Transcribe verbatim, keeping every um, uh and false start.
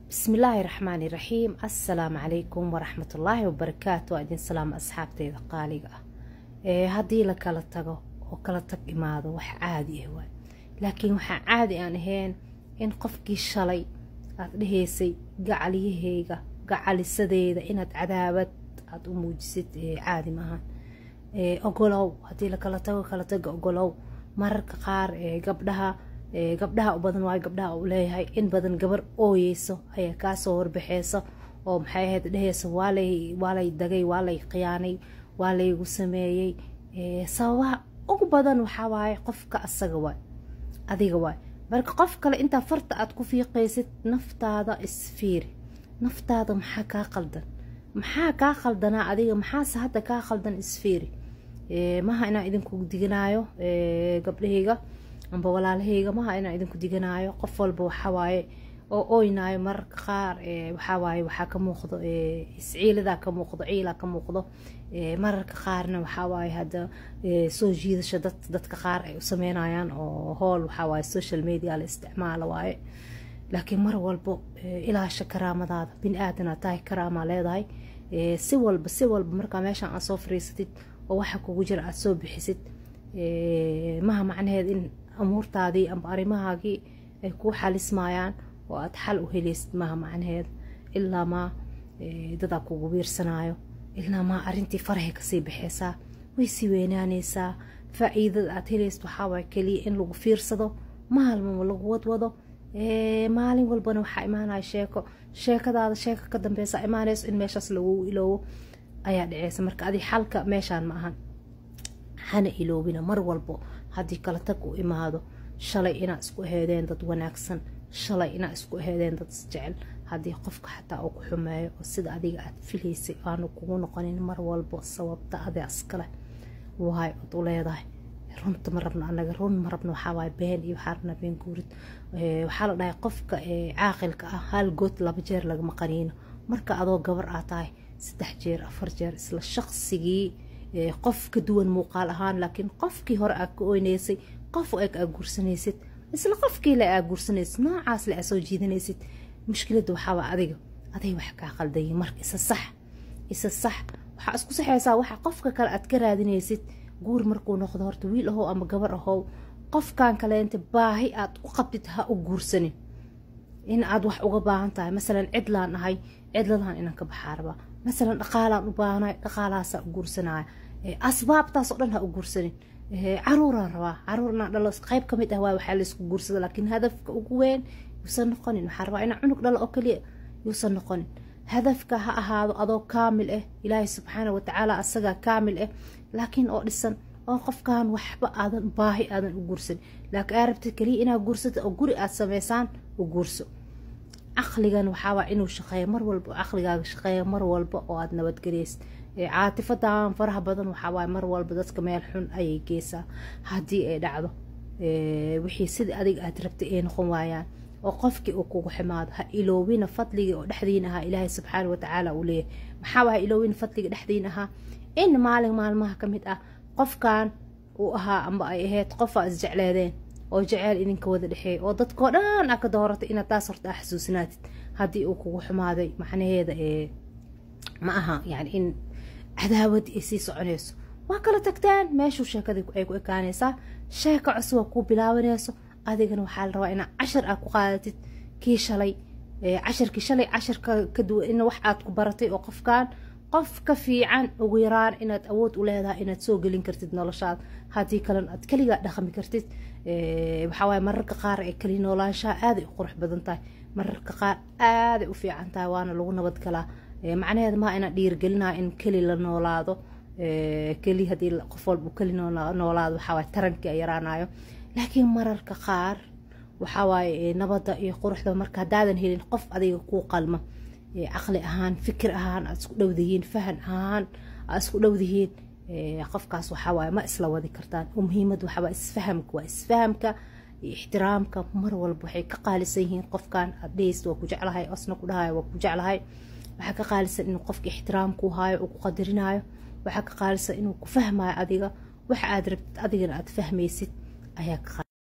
بسم الله الرحمن الرحيم. السلام عليكم ورحمة الله وبركاته. وأدين سلام أصحابتي قالقة. إيه هدي لك على تجو وكلا تج ماذا وح عادي هو، لكن وح عادي أنا هين إن قفكي الشلي هيسي قعلي هيجا قعلي السديدة إن عذابت أتموجست إيه عادي معها. إيه أقولوا هدي لك على تجو كلا تج أقولوا مرك قار إيه قبلها gabdhaha u badan way gabdhaha u leeyahay in badan gabar ooyeyso ayaa ka soo warbixeyso oo maxay ahayd dheheyso waalay waalay dagay waalay qiyaanay waalay ugu sameeyay ee sababaha ugu badan waxa waaye qofka asaga waay adiga waay marka qof kale inta farta aad ku fiiqaysid naftaada isfiir naftaada maxaa ka qaldan maxaa ka qaldana adiga maxaa hadda ka qaldan isfiir ee ma ina idinku diganaayo ee gabdhahayga amba walaalahayga ma ina idinku diganaayo qof walba waxa waaye oo ooynaayo marka qaar ee waxa waaye waxa ka muuqdo ee isciilada ka muuqdo ciila ka muuqdo ee marka qaarna waxa waaye hada soo jiidasho dad dadka qaar ay u sameynayaan oo hool waxa waaye social media la isticmaalo waaye laakiin mar walba ilaa shakaraamadaada bin aadana tahay karaama leedahay ee si walba si walba marka meeshan aad soo fariisatid oo waxa kugu jira aad soo bixisid ee ma macnaheed in أمورتادي أم أريمهاجي كو حالسمايان وأد حل وهليست ما معنهاد إلا ما دداكو غبير سنايو إلا ما أرنتي فرحك سي بحسا ويسي وينانيسا فإذا أتهليست وحاوي كلي إن لغو فيرسدو مالمو لغو ودودو مالين والبنو حايمانا شيكو شيكا دادا شيكا كدن بيسا إيمانيس إن ميشاس لغو إلو أيا دعيسا مركا أدي حالكا ميشان معهن hana iloobina mar walbo haddii kala tag u imaado shalay inaa isku heedeen dad wanaagsan shalay inaa isku heedeen dad isjecel haddii qofka xataa uu ku xumeeyo oo sida adiga aad filaysay aanu kugu noqonin mar walbo sababta adi askale waay ud u leedahay runta ma rabno anaga run ma rabno waxaa waaye been iyo waxaa rabna been guurid waxaa la dhahay qofka caaqilka ah hal good laba jeer lagama qaniino marka adoo gabar aa tahay saddex jeer afar jeer isla shaqsigii qof ka duwan muuqaal ahaan laakiin qofkii hore aad ka oyneysay qof oo aad guursanaysid isla qofkii la aad guursanaysid noocaas la soo jiidanaysid mushkiladu waxa waa adiga aday wax ka qalday marka isa sax isa sax waxa isku saxaysaa waxa qofka kale aad ka raadinaysid guur markuu noqdo horta wiil ahoo ama gabar ahoo qofkan kale inta baahi aad u qabtid ha u guursanin in aad wax uga baahan tahay مثلا cidlaan ahay cidladan inaan ka baxaarba مثلا dhaqaalaan u baahanay dhaqaalahaas u guursanaya asbaabtaas oo dhan ha u guursanin caruuraan rabaa caruurna dhalo qayb ka mid ah waa waxa la isku guursada laakiin hadafka ugu weyn yuusan noqonin waxa rabaa in cunug dhalo oo kaliya yuusan noqonin hadafka ha ahaado adoo kaamil ah ilaahay subxaanahu wa tacaala asaga kaamil ah laakiin oo dhisan oo qofkan waxba aadan baahi aadan u guursan laakiin arabta kaliya inaad guursato oo guri aad sameysaan u guurso عقليًا وحاول إنه شقية مر والب عقلي شقية مر والب وعاد نبت جريس عاطفة فرح بدن وحاول مر والب دس كمال حن أي جيسة هدي دعوة وحي سد أديك أتربت إيه نخوايا وقفك أكو حماد هإلوين فضلي ودحدينها إلهي سبحانه وتعالى وليه محاول هإلوين فضلي دحدينها إن مالك مال ما كميت قف كان وها أم بأيه تقفى الزعلادين oo jecel idinka wada dhaxay oo dadka dhan aka dooratay inaad taas horta xasuusinaatid hadii uu kugu xumaaday macnaheeda ee ma aha yani in cadaawad ay sii soconayso waa kala tagtaan meeshu sheekada ay ku ekaanaysaa sheeka cusub ku bilaabanayso adigana waxa la rabaa inaad cashar aad ku qaadatid kii shalay ee casharkii shalay casharka ka duwan in wax aad ku baratay oo qofkan qof ka fiican ugu yaraan inaad awood u leedahay inaad soo gelin kartid noloshaada hadii kale aad kaliga dhaqmi kartid ee waxa way mararka qaar ay kali noolaansha aad u qurux badan tahay mararka qaar aad u fiican tahay waana lagu nabad galaa ee macnaheedu ma ina dhiir gelinaa in kali la noolaado ee kali hadii qof walba kali noolaado waxa way taranka yaraanayo laakiin mararka qaar waxa way nabada iyo quruxda marka hadaadan helin qof adiga ku qalma عقلي أهان فكر أهان أسكو دوديين فهم أهان أسكو دوديين قفكاس وحواي ما إسلا وذي كرتان ومهمة وحواي إسفهمك وإسفهمك احترامك مر والبحي كقال سيهين قفكان أبديست وكجعل هاي أصنك ودهاي وكجعل هاي وحكا قالسا إنو قفك احترامك وهاي وقدرين هاي وحكا قالسا إنو كفهم هاي أديغا وحا أدربت أديغا أتفهميسيت أياك